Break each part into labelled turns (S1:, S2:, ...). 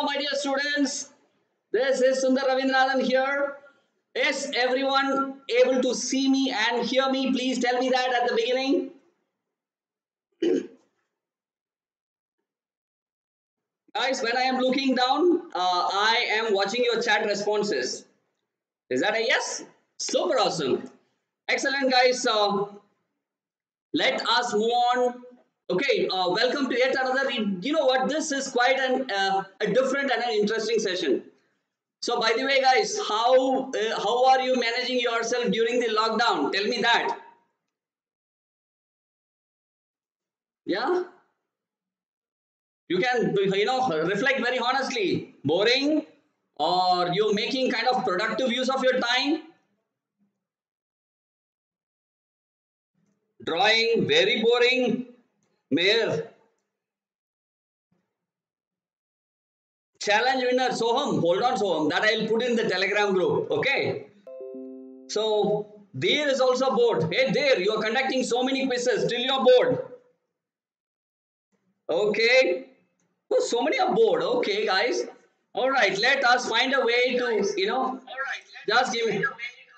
S1: Hello, my dear students. This is Sundar Ravindranathan here. Is everyone able to see me and hear me? Please tell me that at the beginning. Guys, when I am looking down, I am watching your chat responses. Is that a yes? Super awesome. Excellent, guys. Let us move on. Okay, welcome to yet another. You know what? This is quite a different and an interesting session. So, by the way, guys, how are you managing yourself during the lockdown? Tell me that. Yeah, you can reflect very honestly. Boring, or you're making kind of productive use of your time. Drawing very boring. Mayor challenge winner Soham. Hold on, Soham. That I'll put in the Telegram group. Okay. So there is also bored. Hey, there you are conducting so many quizzes. Till you're bored. Okay. Oh, so many are bored. Okay, guys. All right. Let us find a way to just give me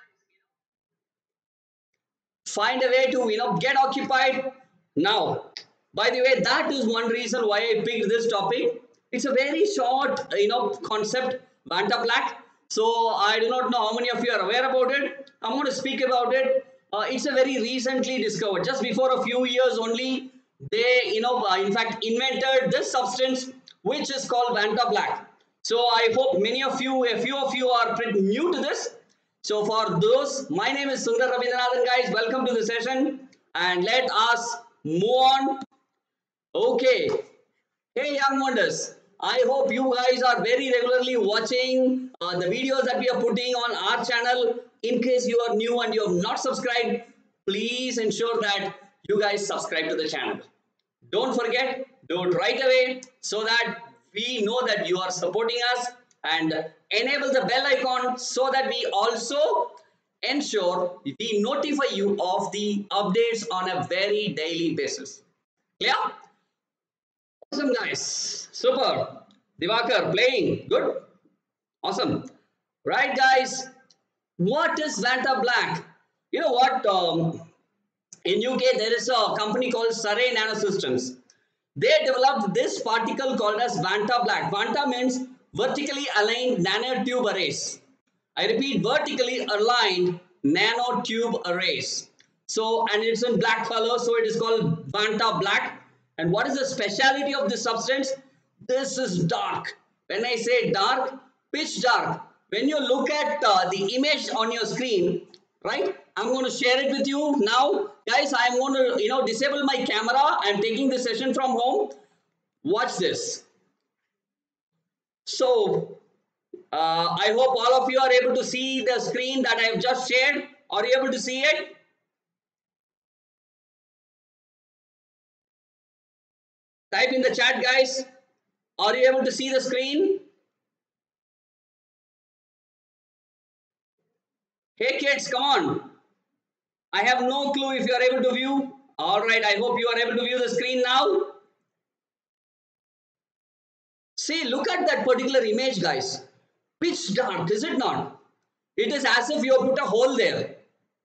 S1: find a way to get occupied now. By the way, that is one reason why I picked this topic. It's a very short concept, Vanta Black. So I do not know how many of you are aware about it. I'm going to speak about it. It's a very recently discovered, just before a few years only, they in fact invented this substance which is called Vanta Black. So I hope a few of you are pretty new to this. So for those, my name is Sundar Ravindranathan, guys. Welcome to the session and let us move on. Okay. Hey, young wonders. I hope you guys are very regularly watching the videos that we are putting on our channel. In case you are new and you have not subscribed, please ensure that you guys subscribe to the channel. Don't forget, do it right away so that we know that you are supporting us, and enable the bell icon so that we also ensure we notify you of the updates on a very daily basis. Clear? Awesome, guys. Super. Divakar playing. Good. Awesome. Right, guys. What is Vanta Black? You know what? In UK, there is a company called Surrey Nanosystems. They developed this particle called as Vanta Black. Vanta means vertically aligned nanotube arrays. I repeat, vertically aligned nanotube arrays. So, and it's in black color, so it is called Vanta Black. And what is the speciality of this substance? This is dark. When I say dark, pitch dark. When you look at the image on your screen, right? I'm going to share it with you now. Guys, I'm going to, disable my camera. I'm taking the session from home. Watch this. So, I hope all of you are able to see the screen that I have just shared. Are you able to see it? Type in the chat, guys. Are you able to see the screen? Hey kids, come on. I have no clue if you are able to view. Alright, I hope you are able to view the screen now. See, look at that particular image, guys. Pitch dark, is it not? It is as if you have put a hole there.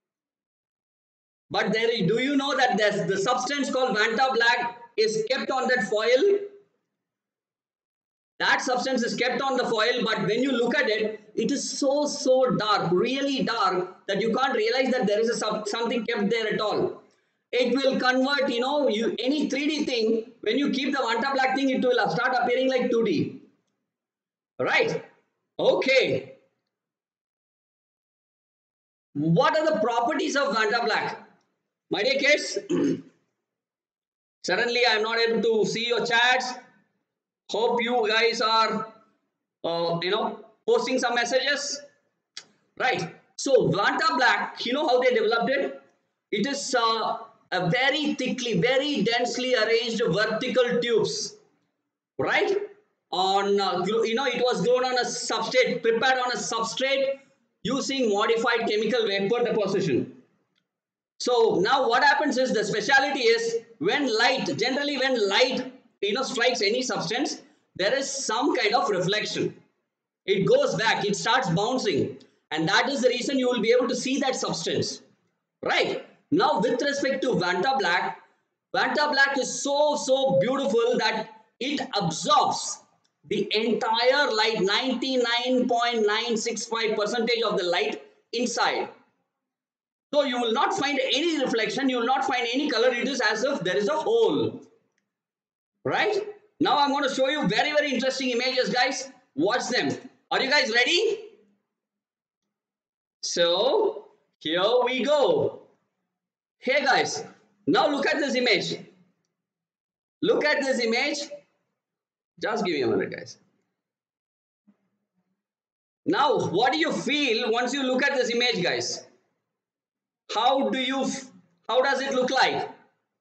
S1: But do you know that the substance called Vanta Black is kept on that foil? That substance is kept on the foil, but when you look at it, it is so dark, really dark, that you can't realize that there is something kept there at all. It will convert, any 3D thing, when you keep the Vanta Black thing, it will start appearing like 2D. Right? Okay. What are the properties of Vanta Black? My dear kids, suddenly I am not able to see your chats. Hope you guys are, posting some messages. Right. So, Vanta Black, you know how they developed it? It is a very thickly, very densely arranged vertical tubes. Right? On, it was grown on a substrate, prepared on a substrate using modified chemical vapor deposition. So, now what happens is, the speciality is, generally when light strikes any substance, there is some kind of reflection. It goes back, it starts bouncing, and that is the reason you will be able to see that substance. Right? Now, with respect to Vanta Black is so beautiful that it absorbs the entire light, 99.965% of the light inside. So you will not find any reflection, you will not find any color. It is as if there is a hole. Right? Now I'm going to show you very interesting images, guys. Watch them. Are you guys ready? So here we go. Hey guys, now look at this image. Look at this image. Just give me a minute, guys. Now, what do you feel once you look at this image, guys? How does it look like?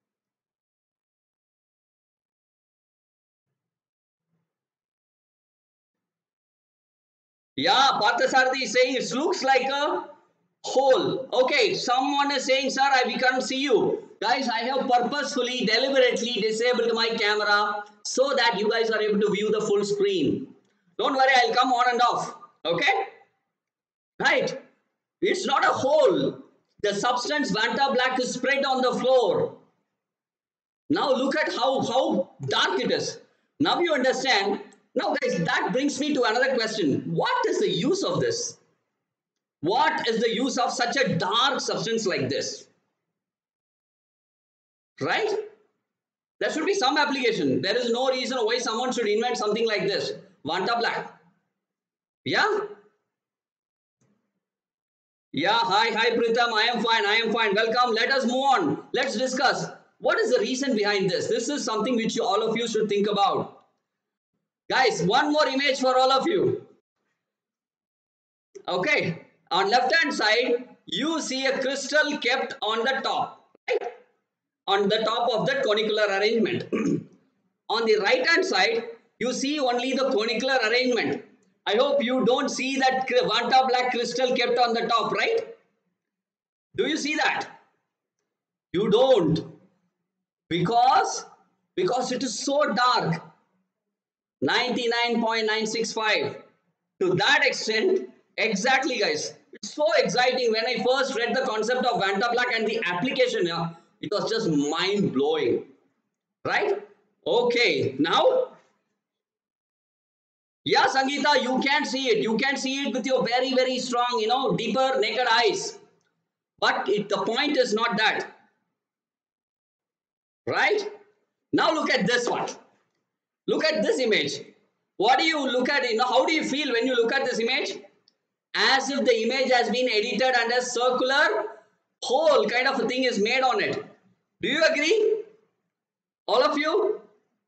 S1: Yeah, Parthasarathi is saying it looks like a hole. Okay, someone is saying, sir, we can't see you. Guys, I have purposefully, deliberately disabled my camera so that you guys are able to view the full screen. Don't worry, I'll come on and off. Okay? Right? It's not a hole. The substance Vanta Black is spread on the floor. Now look at how dark it is. Now you understand. Now guys, that brings me to another question. What is the use of this? What is the use of such a dark substance like this? Right? There should be some application. There is no reason why someone should invent something like this. Vanta Black. Yeah? Yeah, hi Pritam, I am fine. Welcome. Let us move on. Let's discuss. What is the reason behind this? This is something which all of you should think about. Guys, one more image for all of you. Okay. On left hand side, you see a crystal kept on the top. Right? On the top of the conicular arrangement. On the right hand side, you see only the conicular arrangement. I hope you don't see that Vanta Black crystal kept on the top, right? Do you see that? You don't. Because it is so dark. 99.965. To that extent, exactly guys. It's so exciting. When I first read the concept of Vanta Black and the application, it was just mind-blowing. Right? Okay, now, yeah, Sangeeta, you can see it. You can see it with your very strong, deeper naked eyes. But the point is not that. Right? Now look at this one. Look at this image. What do you look at? How do you feel when you look at this image? As if the image has been edited and a circular hole kind of a thing is made on it. Do you agree? All of you?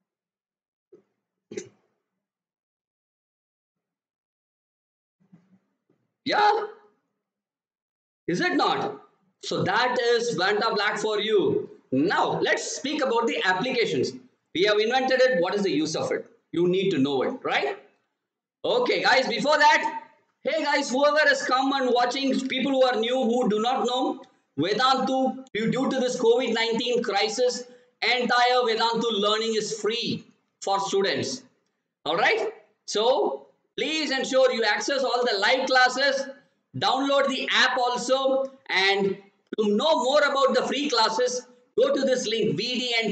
S1: Yeah? Is it not? So that is Vanta Black for you. Now, let's speak about the applications. We have invented it. What is the use of it? You need to know it, right? Okay, guys, before that, hey guys, whoever has come and watching, people who are new, who do not know, Vedantu, due to this COVID-19 crisis, entire Vedantu learning is free for students. Alright? So, please ensure you access all the live classes, download the app also, and to know more about the free classes, go to this link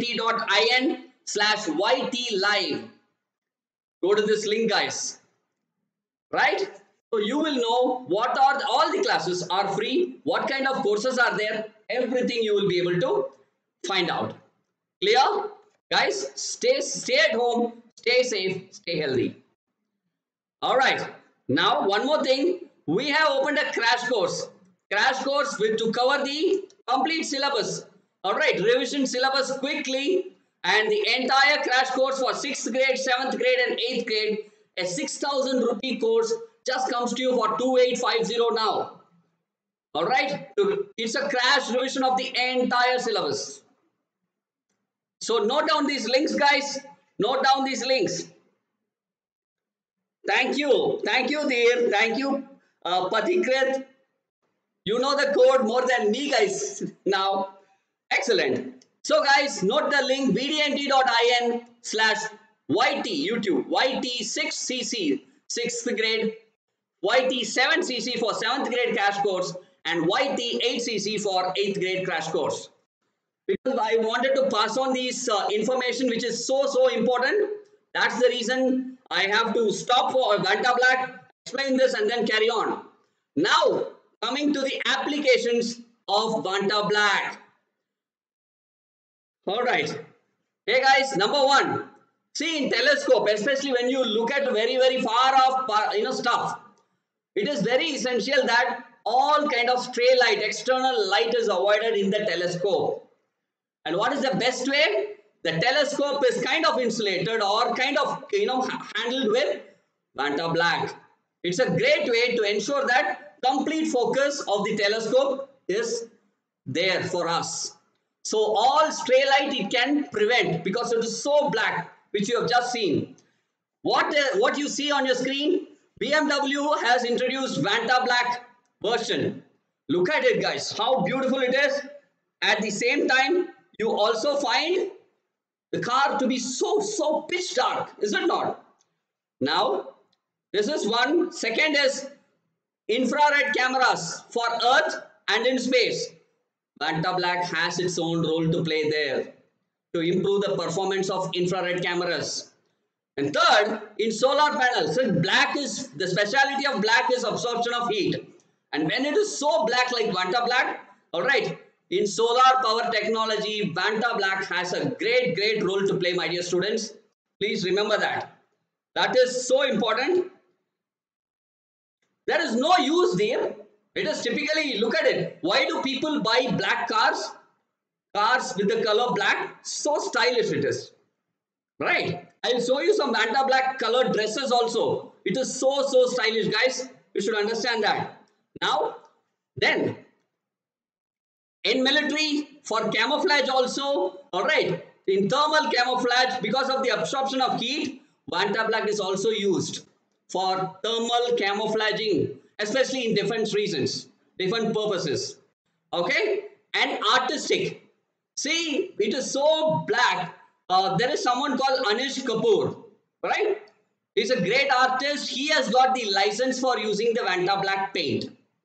S1: vdnt.in/ytlive. Go to this link, guys. Right? So you will know what are all the classes are free, what kind of courses are there, everything you will be able to find out. Clear? Guys, stay at home, stay safe, stay healthy. Alright, now one more thing. We have opened a crash course. Crash course to cover the complete syllabus. Alright, revision syllabus quickly, and the entire crash course for 6th grade, 7th grade and 8th grade. A 6,000 rupee course just comes to you for 2850 now. Alright, it's a crash revision of the entire syllabus. So note down these links, guys. Note down these links. Thank you, dear. Thank you, Pathikrit. You know the code more than me, guys. Now, excellent. So, guys, note the link vdnt.in/crash YT, YouTube, YT 6cc, 6th grade, YT 7cc for 7th grade crash course, and YT 8cc for 8th grade crash course. Because I wanted to pass on these information which is so important. That's the reason I have to stop for Vanta Black, explain this and then carry on. Now, coming to the applications of Vanta Black. Alright. Hey guys, number one. See, in telescope, especially when you look at very far off stuff, it is very essential that all kind of stray light, external light is avoided in the telescope. And what is the best way? The telescope is kind of insulated or kind of handled with Vanta Black. It's a great way to ensure that complete focus of the telescope is there for us. So all stray light it can prevent because it is so black, which you have just seen. What you see on your screen, BMW has introduced Vanta Black version. Look at it guys, how beautiful it is. At the same time, you also find the car to be so pitch dark, is it not? Now, this is one. Second is infrared cameras for Earth and in space. Vanta Black has its own role to play there to improve the performance of infrared cameras. And third, in solar panels, so black is the speciality of black is absorption of heat. And when it is so black like Vanta Black, all right, in solar power technology, Vanta Black has a great role to play, my dear students. Please remember that. That is so important. There is no use there. It is typically, look at it. Why do people buy black cars? Cars with the color black. So stylish it is. Right. I'll show you some Vanta Black colored dresses also. It is so stylish, guys. You should understand that. Now, then, in military, for camouflage also, alright, in thermal camouflage, because of the absorption of heat, Vanta Black is also used for thermal camouflaging, especially in defense reasons, different purposes. Okay, and artistic. See, it is so black. There is someone called Anish Kapoor, right? He's a great artist. He has got the license for using the Vanta Black paint.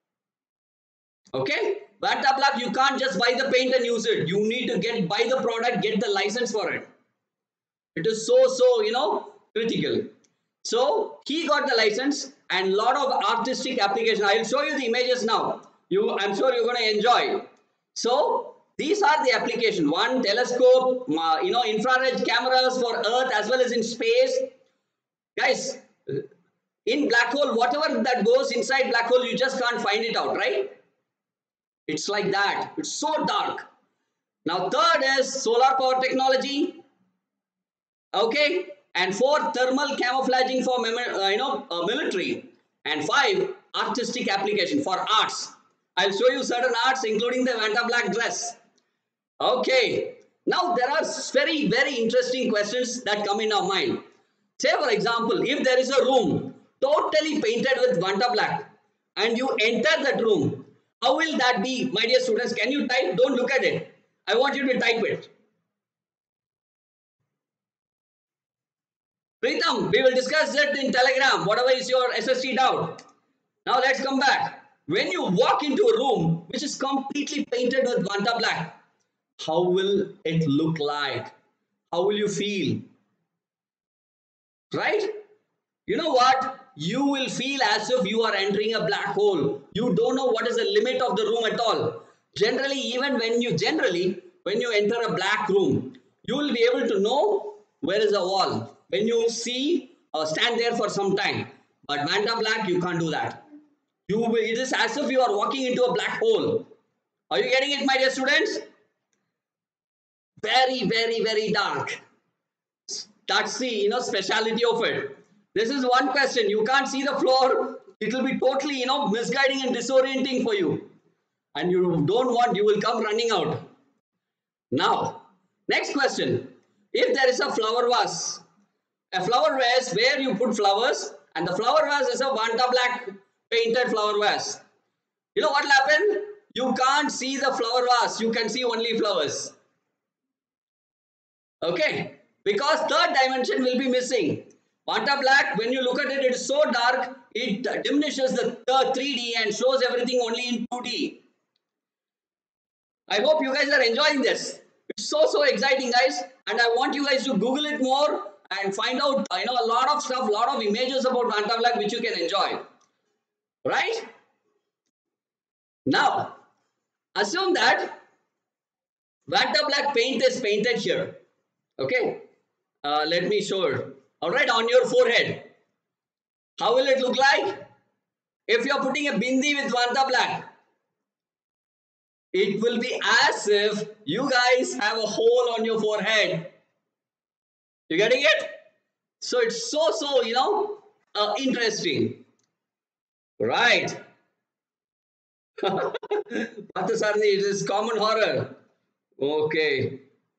S1: Okay, Vanta Black, you can't just buy the paint and use it. You need to buy the product, get the license for it. It is so critical. So he got the license and lot of artistic application. I will show you the images now. I'm sure you're going to enjoy. So these are the application. One, telescope, infrared cameras for Earth as well as in space. Guys, in black hole, whatever that goes inside black hole, you just can't find it out, right? It's like that. It's so dark. Now, third is solar power technology. Okay. And fourth, thermal camouflaging for military. And five, artistic application for arts. I'll show you certain arts, including the Vanta Black dress. Okay. Now, there are very interesting questions that come in our mind. Say, for example, if there is a room totally painted with Vanta Black and you enter that room, how will that be, my dear students? Can you type? Don't look at it. I want you to type it. Pritham, we will discuss that in Telegram, whatever is your SST doubt. Now let's come back. When you walk into a room which is completely painted with Vanta Black, how will it look like? How will you feel? Right? You know what? You will feel as if you are entering a black hole. You don't know what is the limit of the room at all. Generally, when you enter a black room, you will be able to know where is the wall. When you see or stand there for some time. But Vanta Black, you can't do that. It is as if you are walking into a black hole. Are you getting it, my dear students? Very dark. That's the speciality of it. This is one question. You can't see the floor. It will be totally misguiding and disorienting for you. And you will come running out. Now, next question. If there is a flower vase where you put flowers and the flower vase is a Vanta Black painted flower vase. You know what will happen? You can't see the flower vase. You can see only flowers. Okay. because third dimension will be missing. Vanta Black, when you look at it, it is so dark, it diminishes the 3D and shows everything only in 2D. I hope you guys are enjoying this. It's so exciting, guys, and I want you guys to Google it more and find out, a lot of stuff, a lot of images about Vanta Black which you can enjoy. Right? Now, assume that Vanta Black paint is painted here. Okay, let me show it. Alright, on your forehead. How will it look like? If you are putting a bindi with Vanta Black, it will be as if you guys have a hole on your forehead. You getting it? So it's so interesting. Right. Pathasarthi, it is common horror. Okay.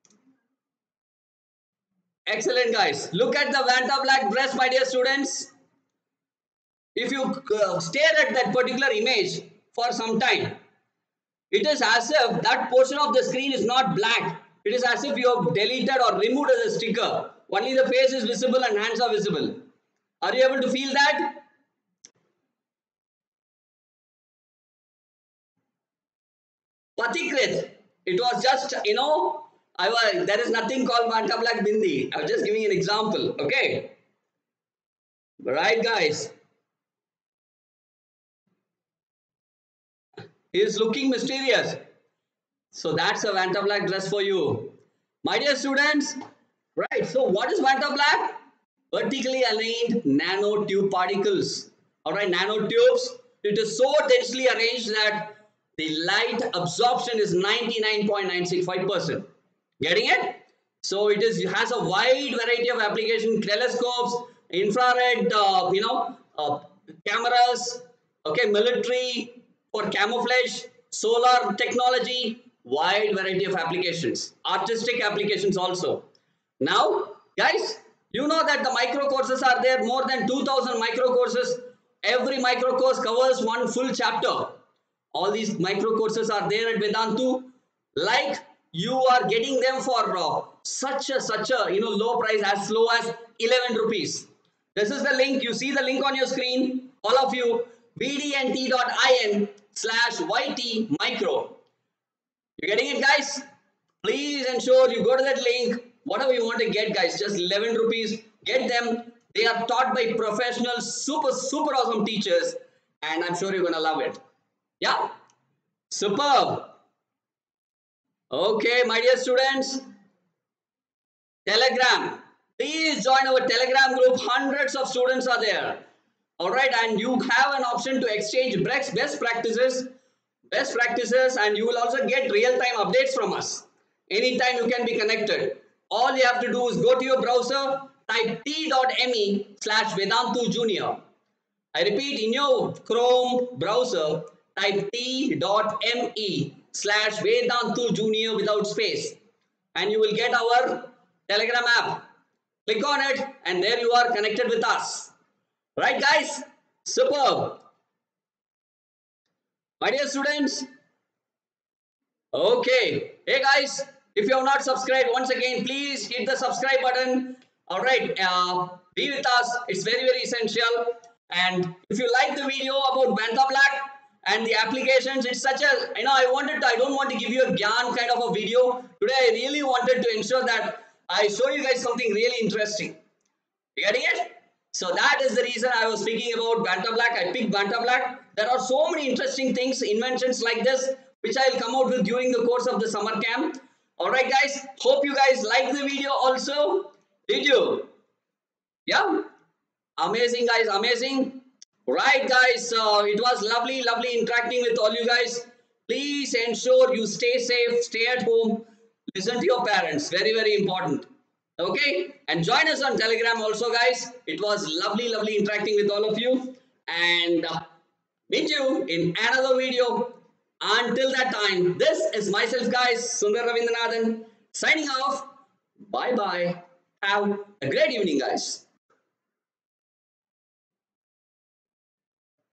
S1: Excellent, guys. Look at the Vanta Black dress, my dear students. If you stare at that particular image for some time, it is as if that portion of the screen is not black. It is as if you have deleted or removed as a sticker. Only the face is visible and hands are visible. Are you able to feel that? Pathikrit. It was just, there is nothing called Vanta Black Bindi. I was just giving an example. Okay. Right, guys. He is looking mysterious. So that's a Vanta Black dress for you. My dear students, right, so what is Vanta Black? Vertically aligned nanotube particles. Alright, nanotubes. It is so densely arranged that the light absorption is 99.965%. Getting it? So it has a wide variety of applications, telescopes, infrared, cameras, okay, military, for camouflage, solar technology, wide variety of applications, artistic applications also. Now, guys, you know that the micro courses are there, more than 2000 micro courses. Every micro course covers one full chapter. All these micro courses are there at Vedantu. Like, you are getting them for such a low price, as low as 11 rupees. This is the link. You see the link on your screen. All of you, vdnt.in/YT micro. You getting it, guys? Please ensure you go to that link. Whatever you want to get, guys, just 11 rupees. Get them. They are taught by professional, super awesome teachers, and I'm sure you're gonna love it. Yeah, superb. Okay, my dear students, Telegram. Please join our Telegram group. Hundreds of students are there. All right, and you have an option to exchange best practices, and you will also get real-time updates from us. Anytime you can be connected. All you have to do is go to your browser, type t.me/Vedantu Junior. I repeat, in your Chrome browser, type t.me/Vedantu Junior without space, and you will get our Telegram app. Click on it, and there you are connected with us. Right, guys? Superb. My dear students. Okay. Hey, guys. If you have not subscribed, once again, please hit the subscribe button. All right. Be with us. It's very essential. And if you like the video about Vanta Black and the applications, it's such a, I don't want to give you a Gyan kind of a video. Today, I really wanted to ensure that I show you guys something really interesting. You getting it? So that is the reason I was speaking about Vanta Black. I picked Vanta Black. There are so many interesting things, inventions like this, which I will come out with during the course of the summer camp. Alright, guys. Hope you guys liked the video also. Did you? Yeah? Amazing, guys. Amazing. Right, guys. It was lovely interacting with all you guys. Please ensure you stay safe, stay at home, listen to your parents. Very important. Okay, and join us on Telegram also, guys. It was lovely interacting with all of you, and meet you in another video. Until that time, this is myself, guys, Sundar Ravindranathan, signing off. Bye. Have a great evening, guys.